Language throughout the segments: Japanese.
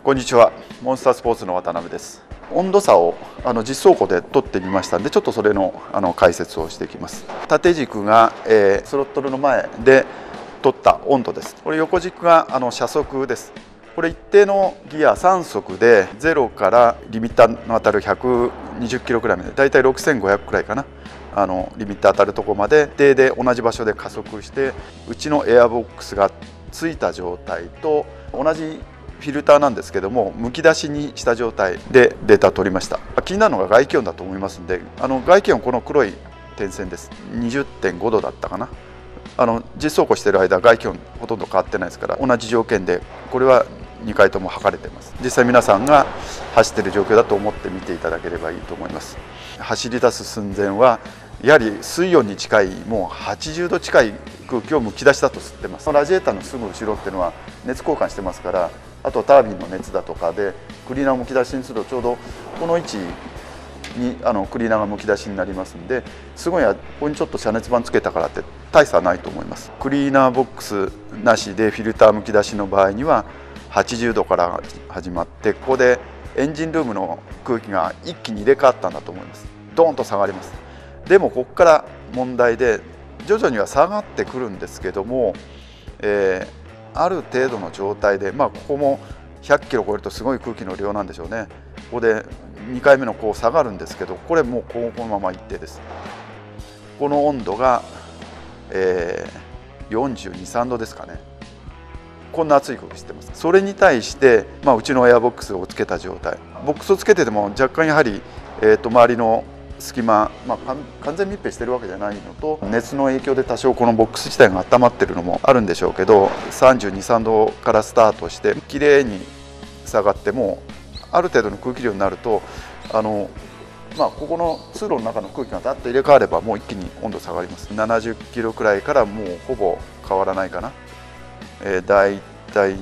こんにちは、モンスタースポーツの渡辺です。温度差を実走行で取ってみましたので、ちょっとそれの解説をしていきます。縦軸が、スロットルの前で取った温度です。これ横軸が車速です。これ一定のギア3速で0からリミッターの当たる120キロくらいまで、だいたい6500くらいかな、リミッター当たるところまで一定で同じ場所で加速して、うちのエアボックスがついた状態と同じフィルターなんですけども、むき出しにした状態でデータを取りました。気になるのが外気温だと思いますので、外気温この黒い点線です。 20.5 度だったかな。実走行している間外気温ほとんど変わってないですから、同じ条件でこれは2回とも測れています。実際皆さんが走っている状況だと思って見ていただければいいと思います。走り出す寸前はやはり水温に近い、もう80度近い空気をむき出しだと吸ってます。ラジエーターのすぐ後ろっていうのは熱交換してますから、あとタービンの熱だとかでクリーナーをむき出しにすると、ちょうどこの位置にクリーナーがむき出しになりますんで、すごいここにちょっと遮熱板つけたからって大差はないと思います。クリーナーボックスなしでフィルターむき出しの場合には80度から始まって、ここでエンジンルームの空気が一気に入れ替わったんだと思います。ドーンと下がります。でもここから問題で、徐々には下がってくるんですけども、ある程度の状態で、ここも100キロ超えるとすごい空気の量なんでしょうね。ここで2回目のこう下がるんですけど、これもうこのまま一定です。この温度が、42、3度ですかね。こんな熱い空気してます。それに対して、うちのエアボックスをつけた状態、ボックスをつけてても若干やはり、周りの隙間、完全密閉してるわけじゃないのと、熱の影響で多少このボックス自体が温まってるのもあるんでしょうけど、32、3度からスタートしてきれいに下がって、もある程度の空気量になると、ここの通路の中の空気がだっと入れ替われば、もう一気に温度下がります。70キロくらいからもうほぼ変わらないかな。だいたい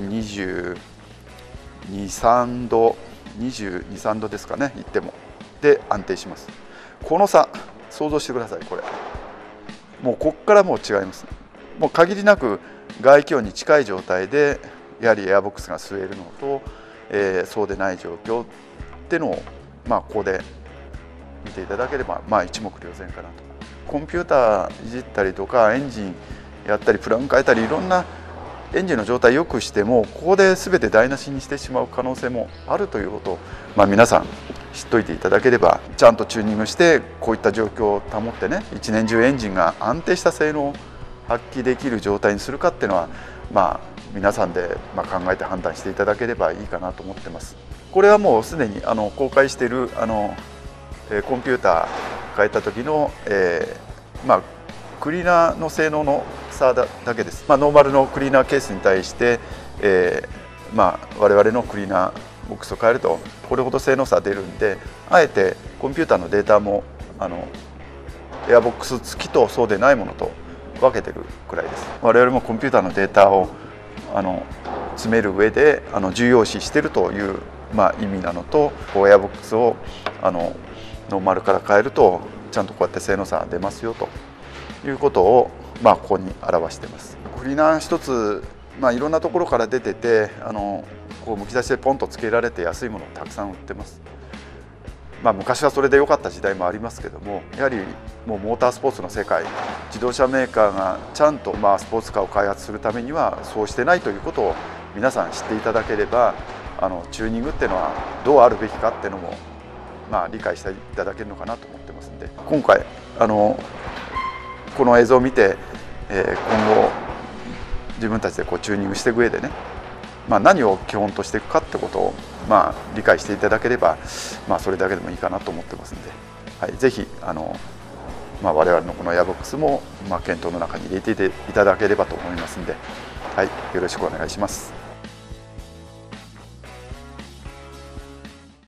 22、3度、22、3度ですかね、いっても。で安定します。この差想像してください。これもうここからもう違います。もう限りなく外気温に近い状態でやはりエアボックスが吸えるのと、そうでない状況っていうのを、ここで見ていただければ、一目瞭然かなと。コンピューターいじったりとか、エンジンやったりプラグ変えたり、いろんなエンジンの状態を良くしても、ここで全て台無しにしてしまう可能性もあるということを、皆さん知っておいていただければ、ちゃんとチューニングしてこういった状況を保ってね、一年中エンジンが安定した性能を発揮できる状態にするかっていうのは、皆さんで考えて判断していただければいいかなと思ってます。これはもうすでに公開しているコンピューター変えた時の、クリーナーの性能の差だけです。ノーマルのクリーナーケースに対して、我々のクリーナーボックスを変えるとこれほど性能差出るんで、あえてコンピューターのデータもエアボックス付きとそうでないものと分けてるくらいです。我々もコンピューターのデータを詰める上で重要視しているという、意味なのと、エアボックスをノーマルから変えるとちゃんとこうやって性能差が出ますよということを、ここに表しています。クリーナー一つ、いろんなところから出てて、こうむき出しでポンとつけられて安いものをたくさん売ってます。昔はそれで良かった時代もありますけども、やはりもうモータースポーツの世界、自動車メーカーがちゃんとスポーツカーを開発するためにはそうしてないということを皆さん知っていただければ、チューニングっていうのはどうあるべきかっていうのも理解していただけるのかなと思ってますんで、今回この映像を見て、今後自分たちでこうチューニングしていく上でね、何を基本としていくかってことを理解していただければ、それだけでもいいかなと思ってますんで、ぜひ我々のこのエアボックスも検討の中に入れていただければと思いますんで、よろしくお願いします。